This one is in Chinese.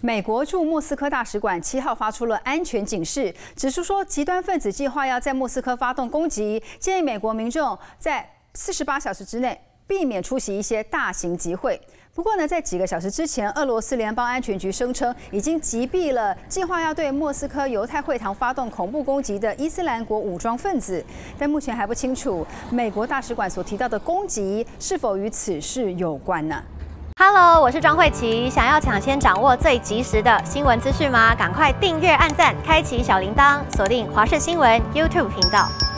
美国驻莫斯科大使馆7号发出了安全警示，指出说极端分子计划要在莫斯科发动攻击，建议美国民众在48小时之内避免出席一些大型集会。不过呢，在几个小时之前，俄罗斯联邦安全局声称已经击毙了计划要对莫斯科犹太会堂发动恐怖攻击的伊斯兰国武装分子，但目前还不清楚美国大使馆所提到的攻击是否与此事有关呢 ？Hello， 我是庄慧琪。想要抢先掌握最及时的新闻资讯吗？赶快订阅、按赞、开启小铃铛，锁定华视新闻 YouTube 频道。